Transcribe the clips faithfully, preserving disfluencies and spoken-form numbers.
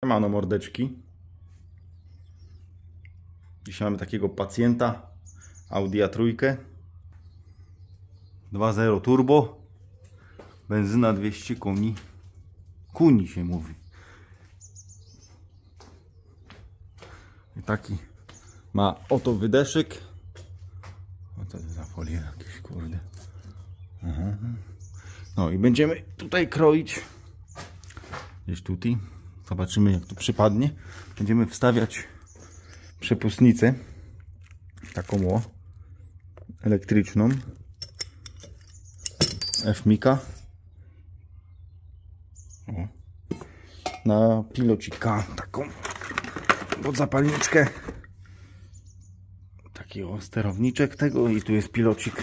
Siemano mordeczki. Dzisiaj mamy takiego pacjenta Audi A trzy dwa zero turbo, benzyna dwieście koni. Kuni się mówi. I taki ma oto wydeszek. O co to za folie jakieś, kurde. Aha. No i będziemy tutaj kroić. Gdzieś tutaj. Zobaczymy, jak tu przypadnie. Będziemy wstawiać przepustnicę. Taką o. Elektryczną. F-Mika. O. Na pilocika. Taką pod zapalniczkę. Taki o sterowniczek tego. I tu jest pilocik.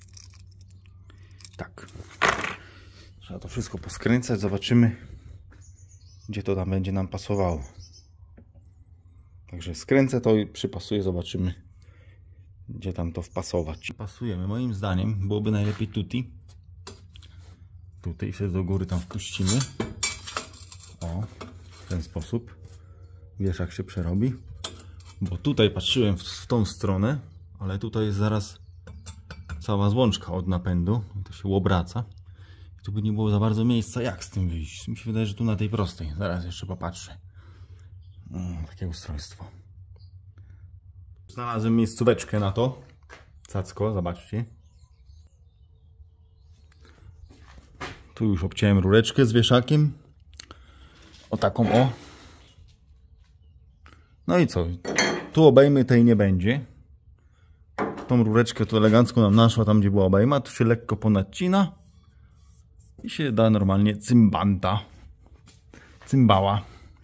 Tak. Trzeba to wszystko poskręcać. Zobaczymy, gdzie to tam będzie nam pasowało. Także skręcę to i przypasuję. Zobaczymy, gdzie tam to wpasować. Pasujemy. Moim zdaniem byłoby najlepiej tutaj. Tutaj się do góry tam wpuścimy. O, w ten sposób. Wieszak się przerobi. Bo tutaj patrzyłem w, w tą stronę, ale tutaj jest zaraz cała złączka od napędu. To się obraca. I tu by nie było za bardzo miejsca, jak z tym wyjść. Mi się wydaje, że tu na tej prostej. Zaraz jeszcze popatrzę. Mm, takie ustrojstwo. Znalazłem miejscóweczkę na to. Cacko, zobaczcie. Tu już obciąłem rureczkę z wieszakiem. O taką o. No i co? Tu obejmy tej nie będzie. Tą rureczkę tu elegancko nam naszła, tam gdzie była obejma. Tu się lekko ponadcina. I się da normalnie cymbanta. Cymbała.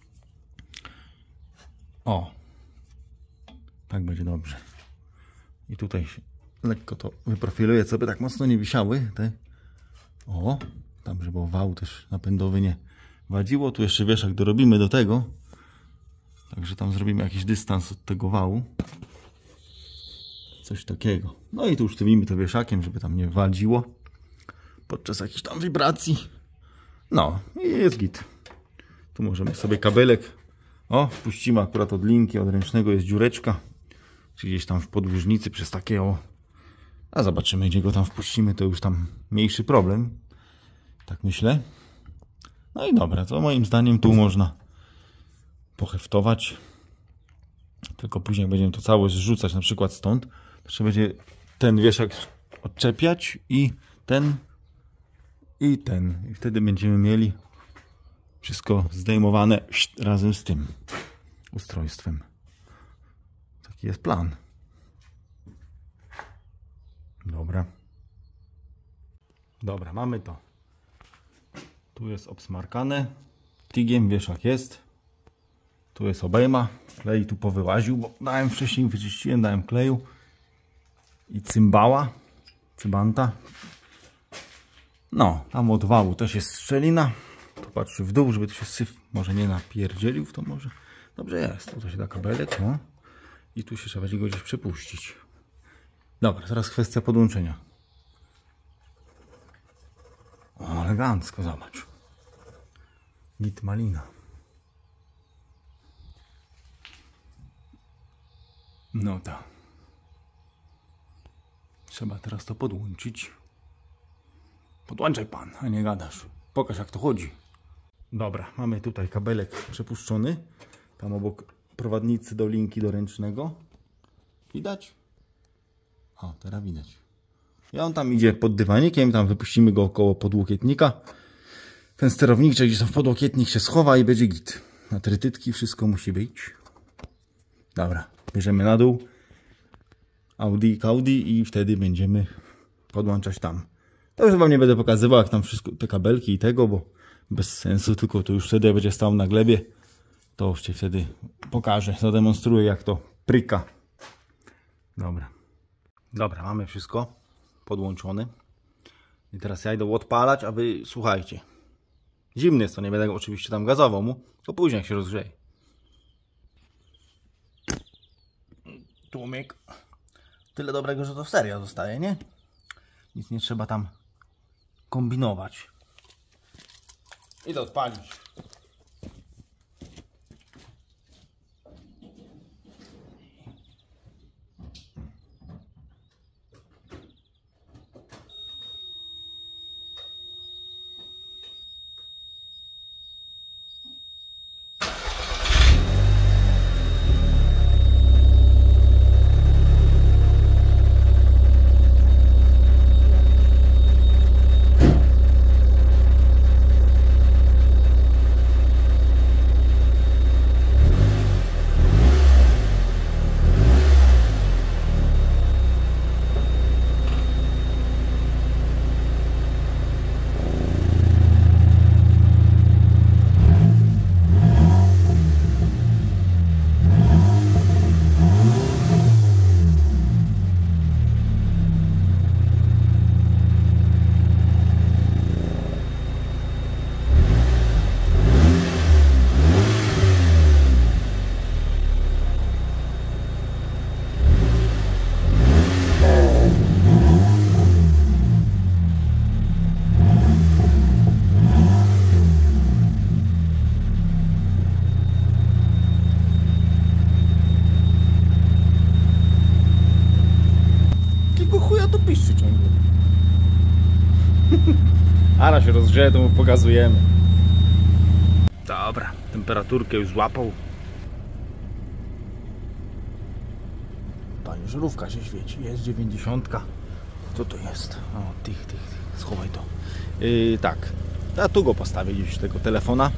O. Tak będzie dobrze. I tutaj się lekko to wyprofiluję, co by tak mocno nie wisiały. Te. O. Tam, żeby wał też napędowy nie wadziło. Tu jeszcze wieszak dorobimy do tego. Także tam zrobimy jakiś dystans od tego wału. Coś takiego. No i tu usztywimy to wieszakiem, żeby tam nie wadziło podczas jakichś tam wibracji. No i jest git. Tu możemy sobie kabelek. O, wpuścimy akurat od linki, od ręcznego jest dziureczka. Czy gdzieś tam w podłużnicy przez takie o. A zobaczymy, gdzie go tam wpuścimy. To już tam mniejszy problem. Tak myślę. No i dobra, to moim zdaniem tu można poheftować. Tylko później będziemy to całość zrzucać na przykład stąd. To trzeba będzie ten wieszak odczepiać i ten i ten. I wtedy będziemy mieli wszystko zdejmowane razem z tym ustrojstwem. Taki jest plan. Dobra. Dobra, mamy to. Tu jest obsmarkane. Tigiem wieszak jest. Tu jest obejma. Klej tu powyłaził, bo dałem wcześniej, wyczyściłem, dałem kleju. I cymbała. Cybanta. No, tam od wału też jest szczelina. Tu patrzy w dół, żeby to się syf może nie napierdzielił w to może. Dobrze jest. Tu to się da kabelek. No. I tu się trzeba będzie go gdzieś przepuścić. Dobra, teraz kwestia podłączenia. O, elegancko, zobacz. Git malina. No tak. Trzeba teraz to podłączyć. Podłączaj pan, a nie gadasz. Pokaż, jak to chodzi. Dobra, mamy tutaj kabelek przepuszczony. Tam obok prowadnicy do linki do ręcznego. Widać? O, teraz widać. I on tam idzie pod dywanikiem, tam wypuścimy go około podłokietnika. Ten sterowniczek gdzieś tam w podłokietnik się schowa i będzie git. Na trytytki wszystko musi być. Dobra, bierzemy na dół. Audi, Audi i wtedy będziemy podłączać tam. To już wam nie będę pokazywał, jak tam wszystko, te kabelki i tego, bo bez sensu, tylko to już wtedy będzie stał na glebie. To już cię wtedy pokażę, zademonstruję, jak to pryka. Dobra. Dobra, mamy wszystko podłączone. I teraz ja idę odpalać, a wy słuchajcie. Zimny jest to, nie będę oczywiście tam gazował mu, to później jak się rozgrzeje. Tłumik. Tyle dobrego, że to seria zostaje, nie? Nic nie trzeba tam kombinować. Idę odpalić. Ara się rozgrzeje, to mu pokazujemy. Dobra, temperaturkę już złapał. Pani żarówka się świeci, jest dziewięćdziesiątka. Co to jest? O, tych, tych, tych. Schowaj to. Yy, tak, ja tu go postawię gdzieś tego telefona.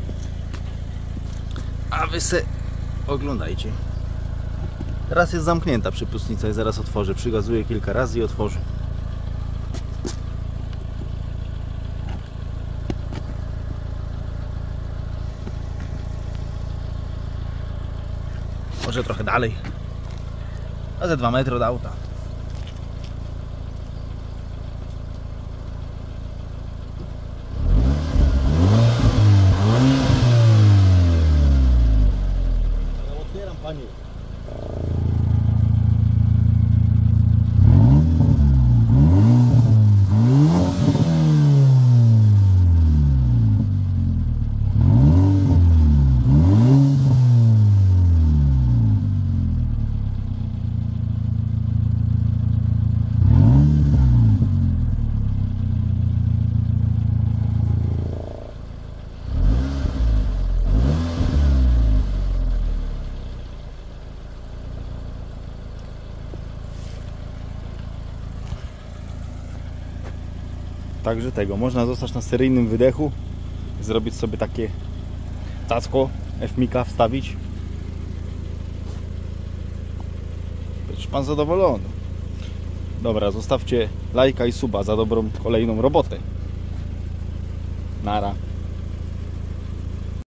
A wy se oglądajcie. Teraz jest zamknięta przypustnica i zaraz otworzę. Przygazuję kilka razy i otworzę. Może trochę dalej. A ze dwa metry od auta. Otwieram pani. Także tego, można zostać na seryjnym wydechu, zrobić sobie takie tacko F M I K wstawić. Będzie pan zadowolony. Dobra, zostawcie lajka i suba za dobrą kolejną robotę. Nara.